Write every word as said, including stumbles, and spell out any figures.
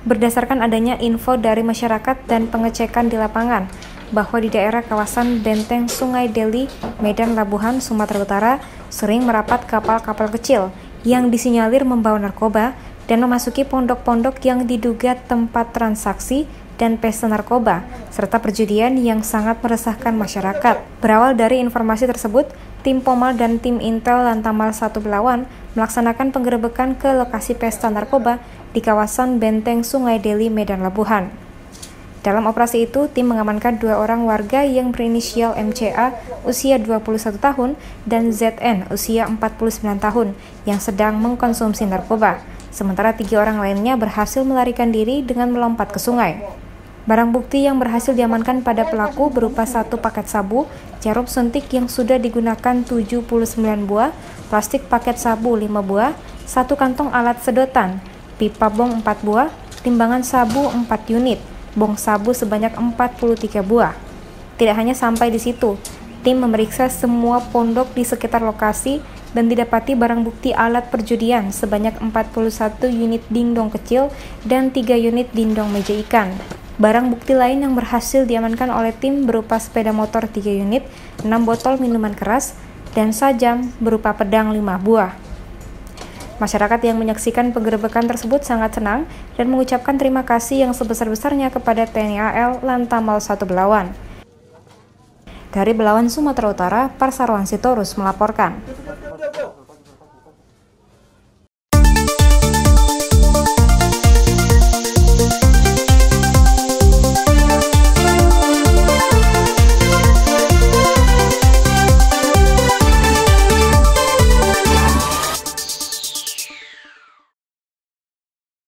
Berdasarkan adanya info dari masyarakat dan pengecekan di lapangan, bahwa di daerah kawasan Benteng Sungai Deli, Medan Labuhan, Sumatera Utara, sering merapat kapal-kapal kecil yang disinyalir membawa narkoba dan memasuki pondok-pondok yang diduga tempat transaksi dan pesta narkoba, serta perjudian yang sangat meresahkan masyarakat. Berawal dari informasi tersebut, tim Pomal dan tim Intel Lantamal satu Belawan melaksanakan penggerebekan ke lokasi pesta narkoba di kawasan Benteng Sungai Deli, Medan Labuhan. Dalam operasi itu, tim mengamankan dua orang warga yang berinisial M C A usia dua puluh satu tahun dan Z N usia empat puluh sembilan tahun yang sedang mengkonsumsi narkoba. Sementara tiga orang lainnya berhasil melarikan diri dengan melompat ke sungai. Barang bukti yang berhasil diamankan pada pelaku berupa satu paket sabu, jarum suntik yang sudah digunakan tujuh puluh sembilan buah, plastik paket sabu lima buah, satu kantong alat sedotan, pipa bong empat buah, timbangan sabu empat unit, bong sabu sebanyak empat puluh tiga buah. Tidak hanya sampai di situ, tim memeriksa semua pondok di sekitar lokasi dan didapati barang bukti alat perjudian sebanyak empat puluh satu unit dingdong kecil dan tiga unit dingdong meja ikan. Barang bukti lain yang berhasil diamankan oleh tim berupa sepeda motor tiga unit, enam botol minuman keras, dan sajam berupa pedang lima buah. Masyarakat yang menyaksikan penggerebekan tersebut sangat senang dan mengucapkan terima kasih yang sebesar-besarnya kepada T N I A L Lantamal satu Belawan. Dari Belawan, Sumatera Utara, Parsarwan Sitorus melaporkan.